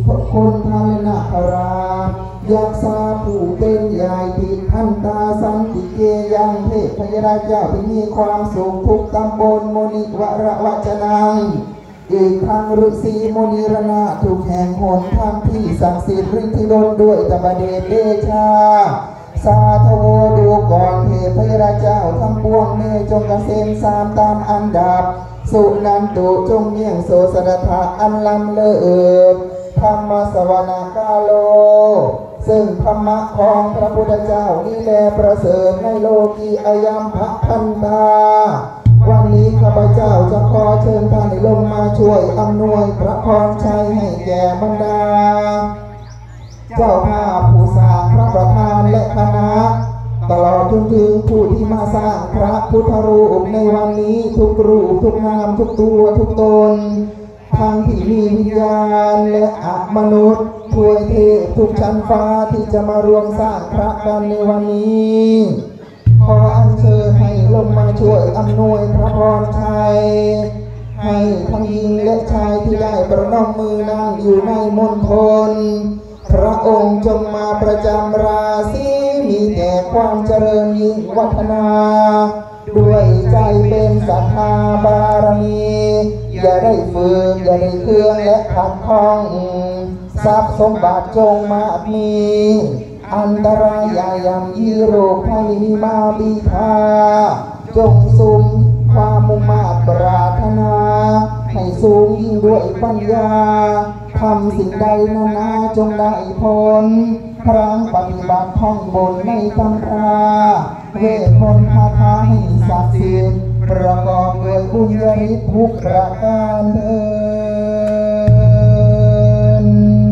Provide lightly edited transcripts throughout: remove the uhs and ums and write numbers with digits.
คนทันนาครายักษาผู้เป็นใหญ่ติดท่านตาสันติเกยังเทพยราเจ้าที่มีความสุขทุกตำบลมณิวรวัจนังอีกทั้งฤาษีมณีรณะทุกแห่งหนทางที่ศักดิ์สิทธิ์ฤทธิโลดด้วยตบเดชเดชาสาธุดูก่อนเทพยราเจ้าทั้งปวงเมจงกเกษมสามตามอันดับสุนันตุจงเยี่ยงโสสดถะอันลำเลิศธรรมสวนาคาโลซึ่งธรรมะของพระพุทธเจ้านี่แลประเสริฐในโลกีอายัมภพันตาวันนี้ข้าพเจ้าจะขอเชิญท่านลงมาช่วยอำนวยพระพรชัยให้แก่บรรดาเจ้าภาพผู้สร้างพระประธานและคณะตลอดจนถึงผู้ที่มาสร้างพระพุทธรูปในวันนี้ทุกรูปทุกนามทุกตัวทุกตนทั้งที่มีวิญญาณและมนุษย์ถวยเทพทุกชั้นฟ้าที่จะมารวมสร้างพระกันในวันนี้ขออัญเชิญให้ลงมาช่วยอำนวยพระพรชัยให้ทั้งหญิงและชายที่ได้ประนมมือนั่งอยู่ในมณฑลพระองค์จงมาประจำราศีมีแต่ความเจริญยิ่งวัฒนาด้วยใจเป็นศรัทธาบารมีอย่าได้ฝืนอย่าได้เครื่องและขัดข้องทรัพย์สมบัติจงมามีอันตรายอย่าย่ำยีโรคภัยมีมาบีทาจงสุมความมุ่งมา่ปรารถนาให้สูงยิ่งด้วยปัญญาทำสิ่งใดนานาจงได้ผลพรั้งปฏิบัติท่องบนในตำราเวทมนต์คาถาให้ศักดิ์สิทธิ์ประกอบด้วยบุญญาฤทธิ์ทุกประการเถิด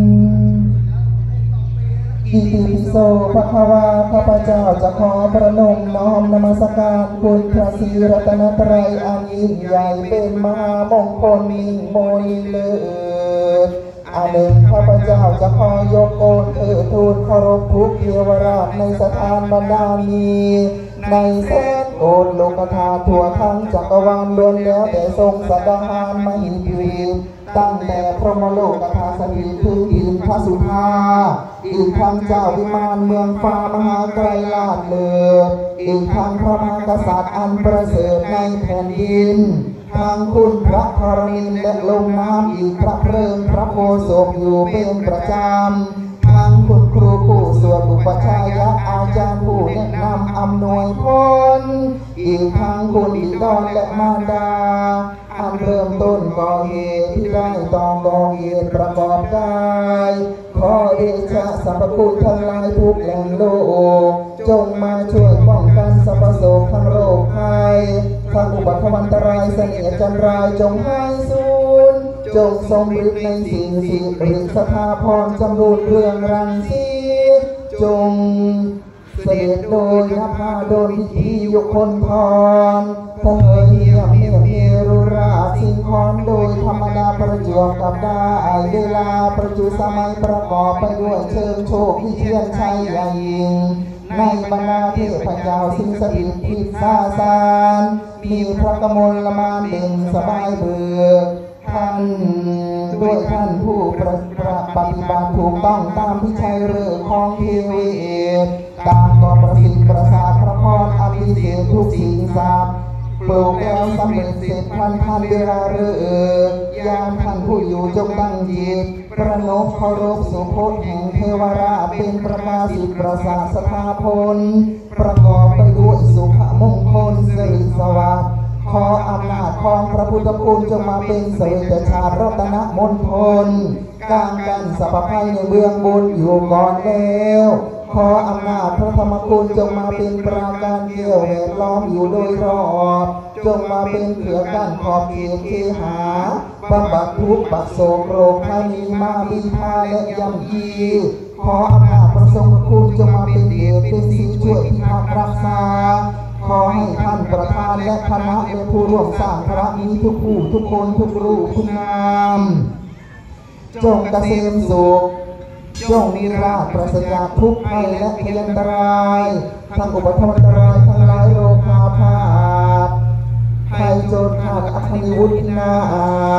อิติปิโสภะคะวาข้าพเจ้าจะขอประนมน้อมนมัสการคุณพระศรีรัตนตรัยอันยิ่งใหญ่เป็นมหามงคลมิ่งโมนิเลิศอันหนึ่งข้าพเจ้าจะขอยกโกนทูลเคารพทุกเทวราชในสถานบรรดามีในแสนโอษโลกธาตุทั่วทั้งจักรวาลล้วนแล้วแต่ทรงสดาหารมหิทธิตั้งแต่พรหมโลกธาตุสถิตถึงอินทสุธาอีกทั้งเจ้าวิมานเมืองฟ้ามหาไกรลาภเลิศอีกทั้งพระมหากษัตริย์อันประเสริฐในแผ่นดินทั้งคุณพระธรณีและลมน้ำอีกพระเพลิงพระโพธิ์ศพอยู่เป็นประจำทั้งคุณครูผู้สวดอุปชัยยะอาจารย์ผู้แนะนำอำนวยพรอีกทั้งคุณบิดาและมารดาอันเริ่มต้นก่อเหตุที่ได้ต้องก่อเหตุประกอบกายขอเดชะสัพพุทธทั้งหลายทุกแหล่งโลกจงมาช่วยป้องกันสรรพโศกทั้งโรคภัยทั้งอุบัติวันตรายเสนียดจันไรจงหายสูญจงทรงฤทธิ์ในสิ่งสิริสถาพรจำรูนเรื่องรังสีจงเสด็จโดยนภาโดยที่ยุคนพรเธอเยี่ยมเมรุราสิงคอนโดยธรรมดาประจวบกับได้เวลาประจุสมัยประกอบไปด้วยเชิงโชคที่เทียนชัยใหญ่ยิ่งในบรรดาเทพเจ้าสิงสถิตพิษาสารมีพระกมลละมานเด่นสบายเบิกท่านด้วยท่านผู้ปฏิบัติถูกต้องตามพิชัยเรื่องของเทวีตามต่อประสิทธิ์ประสาทพระพรอภิเษกทุกสิ่งทรัพย์ปลูกแล้วสำเร็จเสร็จทันเวลาเรื่องยามท่านผู้อยู่จงตั้งจิตประนมเคารพสุพจน์แห่งเทวราชเป็นประกาศิทธิ์ประสาทสถาพลประกอบไปด้วยสุภมงคลสิริสวัสดิ์ขออำนาจของพระพุทธคุณจงมาเป็นเสวยชาติรัตนมณฑลกลางกันสัพพายในเบื้องบนอยู่ก่อนแล้วขออำนาจพระธรรมคุณจงมาเป็นปราการเกี่ยวแวดล้อมอยู่โดยรอบจงมาเป็นเขื่อนกั้นขอบเขตเคหาบำบัดทุกข์ปัสโศกโรคภัยมีมาบีทาและย่ำยีขออำนาจพระทรงคุณจงมาเป็นเหตุเป็นสิ่งช่วยพิทักษ์รักษาขอให้ท่านประธานและคณะและผู้ร่วมสร้างพระนี้ทุกผู้ทุกคนทุกรูปทุกนามจงเกษมสุขจงมีราชปราศจากทุกข์ภัยและพยันตรายทั้งอุบัติวันตรายทั้งหลายโรคพาพาธภัยโจรขาดอัคนิวุฒินาถข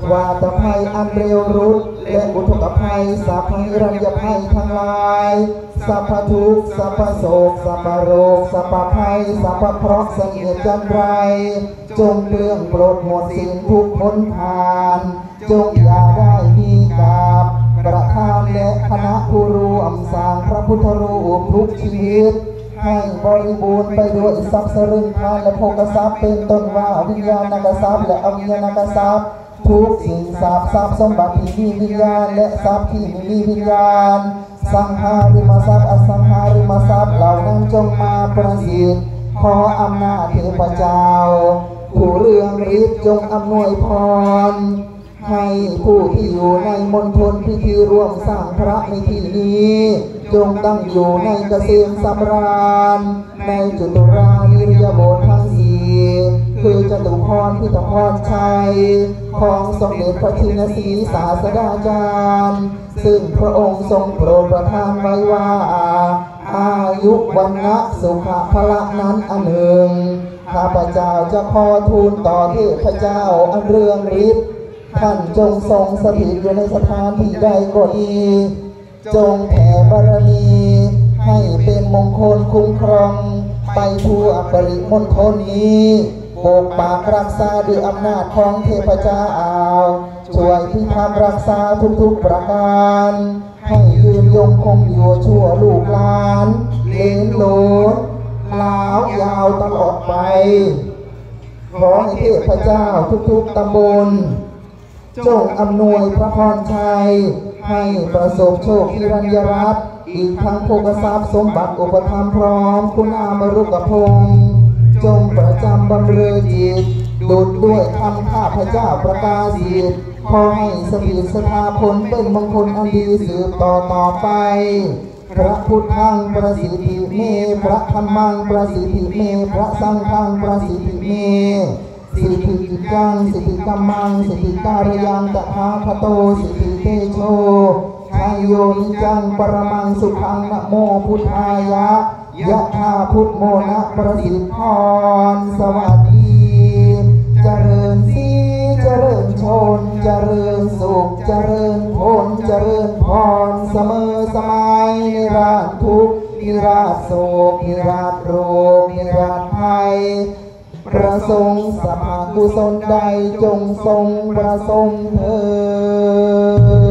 วาตภัยอันเร็วรุดและอุทกภัยสัพพิรัญญภัยทั้งหลายสัพพทุกข์สัพพโศกสัพพโรคสัพพภัยสัพพเคราะห์เสนียดจันไรจงเปลื้องโปรดหมดสิ้นทุกพ้นผ่านจงอย่าได้มีกาบประธานและคณะผู้ร่วมสร้างพระพุทธรูปทุกชีวิตให้บริบูรณ์ไปด้วยทรัพย์สรึงทานและโภคทรัพย์เป็นต้นว่าวิญญาณกทรัพย์และอวิญญาณทรัพย์ทุกสิ่งทรัพย์สมบัติที่มีวิญญาณและทรัพย์ที่ไม่มีวิญญาณสังหาริมทรัพย์อสังหาริมทรัพย์เหล่านั้นจงมาประสิทธิ์ขออำนาจเทพเจ้าผู้เรืองฤทธิ์จงอำนวยพรให้ผู้ที่อยู่ในมณฑลพิธีร่วมสร้างพระในที่นี้จงตั้งอยู่ในเกษมสำราญในจตุรานิริยโบสถ์ทั้งสี่คือจตุพรพิตพรชัยของสมเด็จพระทินสีศาสดาจารย์ซึ่งพระองค์ทรงโปรดประทานไว้ว่าอายุวันนะสุขภละนั้นอันหนึ่งข้าพเจ้าจะขอทูลต่อเทพเจ้าอันเรืองฤทธิ์ท่านจงทรงสถิตอยู่ในสถานที่ใดก็ดีจงแผ่บารมีให้เป็นมงคลคุ้มครองไปทั่วปริมณฑลนี้ปกปักรักษาด้วยอำนาจของเทพเจ้าช่วยพิทักษ์รักษาทุกๆประการให้ยืนยงคงอยู่ชั่วลูกหลานเลนโหลนลาวยาวตลอดไปขอให้เทพเจ้าทุกๆตำบลจงอำนวยพระพรชัยให้ประสบโชคพิรัญญรัตน์อีกทั้งโภคทรัพย์สมบัติอุปธรรมพร้อมคุณามรุกพงษ์จงประจำบำเรอจิตดุจด้วยคำข้าพเจ้าประกาศสิทธิ์ขอให้สถิตสถาผลเป็นมงคลอันดีสืบต่อไปพระพุทธังประสิทธิเมพระธรรมังประสิทธิเมพระสังฆังประสิทธิเมสิทธิจังสิทธิกัมมังสิทธิการยังตถาคโตสิทธิเตโชชัยโยนิจังปรมังสุขังนะโมพุทธายะยะธาพุทโมนะประสิทธิพรสวัสดีเจริญสีเจริญชนเจริญสุขเจริญผลเจริญพรเสมอสมัยนิราชทุกข์นิราชโศกนิราชโรคนิราชภัยประสงค์สัพพกุศลใดจงทรงประสงค์เถิด